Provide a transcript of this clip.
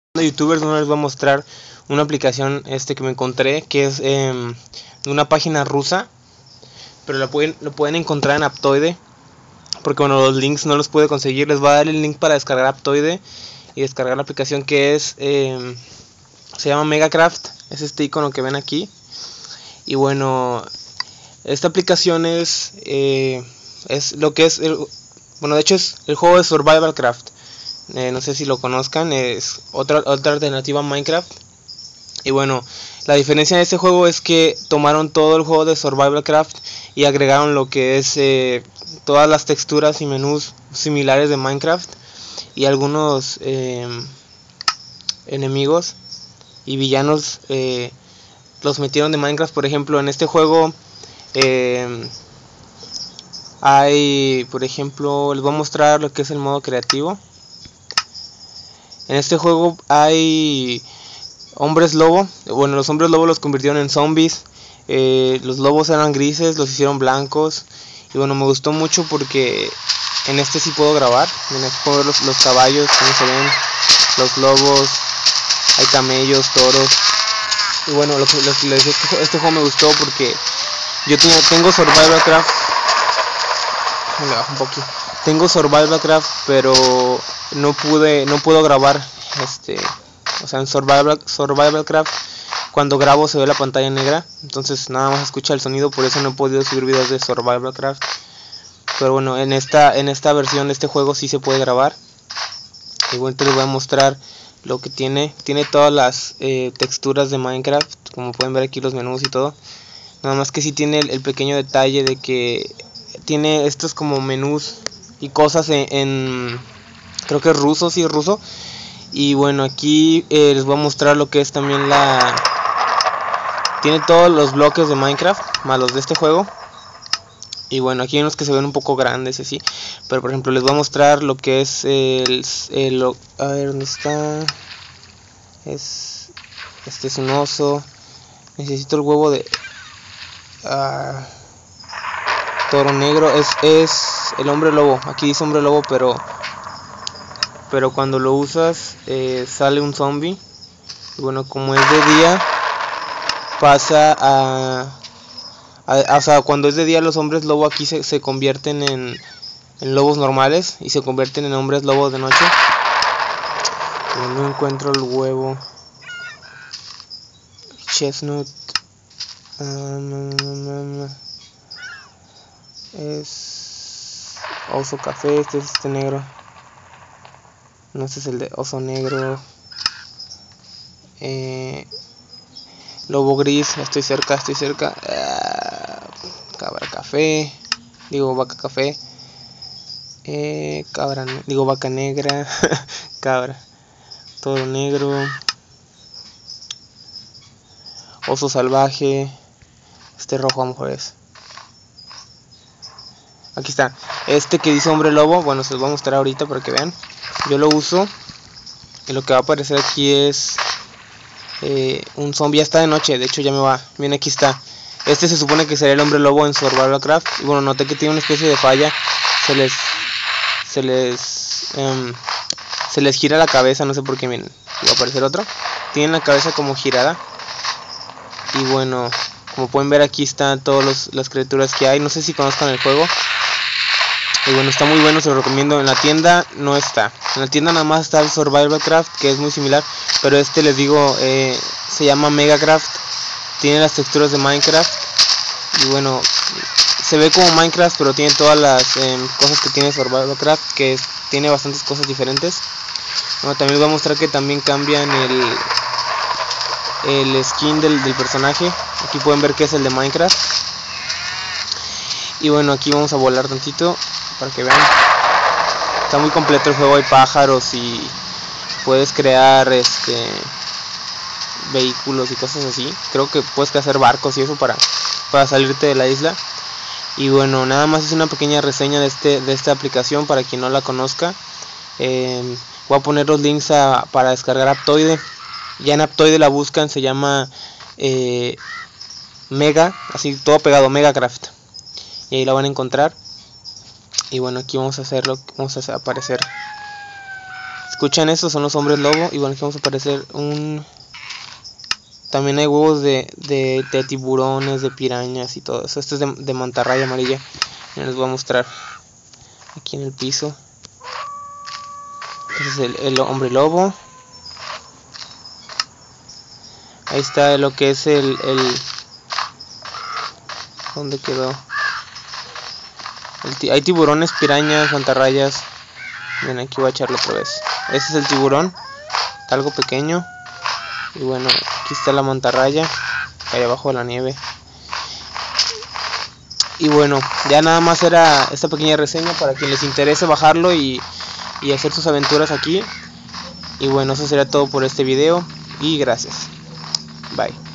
de youtubers, no les voy a mostrar una aplicación que me encontré, que es de una página rusa, pero lo pueden encontrar en Aptoide, porque bueno, los links no los pude conseguir. Les voy a dar el link para descargar Aptoide y descargar la aplicación, que es se llama Megacraft. Es este icono que ven aquí. Y bueno, esta aplicación es lo que es bueno, de hecho es el juego de Survival Craft. No sé si lo conozcan, es otra alternativa a Minecraft. Y bueno, la diferencia de este juego es que tomaron todo el juego de Survival Craft y agregaron lo que es todas las texturas y menús similares de Minecraft, y algunos enemigos y villanos los metieron de Minecraft. Por ejemplo, en este juego hay, por ejemplo, les voy a mostrar lo que es el modo creativo. En este juego hay hombres lobo. Bueno, los hombres lobo los convirtieron en zombies. Los lobos eran grises, los hicieron blancos. Y bueno, me gustó mucho porque en este sí puedo grabar. En este puedo ver los caballos, como se ven, los lobos, hay camellos, toros. Y bueno, lo que les decía, este juego me gustó porque yo tengo Survival Craft. Me bajo un poquito. Tengo Survival Craft, pero no puedo grabar o sea, en Survival Craft cuando grabo se ve la pantalla negra, entonces nada más escucha el sonido. Por eso no he podido subir videos de Survival Craft. Pero bueno, en esta versión de este juego sí se puede grabar. Y bueno, te les voy a mostrar lo que tiene todas las texturas de Minecraft, como pueden ver aquí los menús y todo. Nada más que sí tiene el pequeño detalle de que tiene estos como menús y cosas en creo que es ruso, sí es ruso. Y bueno, aquí les voy a mostrar lo que es también tiene todos los bloques de Minecraft más los de este juego. Y bueno, aquí hay unos que se ven un poco grandes y así, pero por ejemplo les voy a mostrar lo que es a ver, ¿dónde está? Este es un oso. Necesito el huevo de toro negro. Es el hombre lobo. Aquí dice hombre lobo, pero cuando lo usas sale un zombie. Y bueno, como es de día, pasa o sea, cuando es de día los hombres lobo aquí se convierten en lobos normales, y se convierten en hombres lobo de noche. Pero no encuentro el huevo. Chestnut. Es oso café. Este es este negro. No, este es el de oso negro. Lobo gris. Estoy cerca. Cabra café. Digo vaca café. Vaca negra. Cabra. Toro negro. Oso salvaje. Este rojo a lo mejor es. Aquí está. Este que dice hombre lobo. Bueno, se los voy a mostrar ahorita para que vean. Yo lo uso. Y lo que va a aparecer aquí es un zombie. Ya está de noche. De hecho ya me va. Miren, aquí está. Este se supone que sería el hombre lobo en Survival Craft. Y bueno, noté que tiene una especie de falla. Se les gira la cabeza. No sé por qué. Miren, va a aparecer otro. Tienen la cabeza como girada. Y bueno, como pueden ver, aquí están todas las criaturas que hay. No sé si conozcan el juego. Y bueno, está muy bueno, se lo recomiendo. En la tienda no está. En la tienda nada más está el Survival Craft, que es muy similar. Pero les digo, se llama Megacraft. Tiene las texturas de Minecraft. Y bueno, se ve como Minecraft, pero tiene todas las cosas que tiene Survival Craft, que tiene bastantes cosas diferentes. Bueno, también les voy a mostrar que también cambian el skin del personaje. Aquí pueden ver que es el de Minecraft. Y bueno, aquí vamos a volar tantito para que vean. Está muy completo el juego. Hay pájaros y puedes crear vehículos y cosas así. Creo que puedes hacer barcos y eso para salirte de la isla. Y bueno, nada más es una pequeña reseña de esta aplicación para quien no la conozca. Voy a poner los links para descargar Aptoide. Ya en Aptoide la buscan, se llama Mega, así todo pegado, Megacraft. Y ahí la van a encontrar. Y bueno, aquí vamos a hacerlo, vamos a aparecer Escuchan eso, son los hombres lobo. Y bueno, aquí vamos a aparecer un... También hay huevos de tiburones, de pirañas y todo eso. Este es de mantarraya amarilla. Y les voy a mostrar aquí en el piso. Este es el hombre lobo. Ahí está lo que es el ¿dónde quedó? Hay tiburones, pirañas, mantarrayas. Ven, aquí voy a echarlo otra vez. Este es el tiburón, está algo pequeño. Y bueno, aquí está la mantarraya, ahí abajo de la nieve. Y bueno, ya nada más era esta pequeña reseña para quien les interese bajarlo y hacer sus aventuras aquí. Y bueno, eso sería todo por este video y gracias. Bye.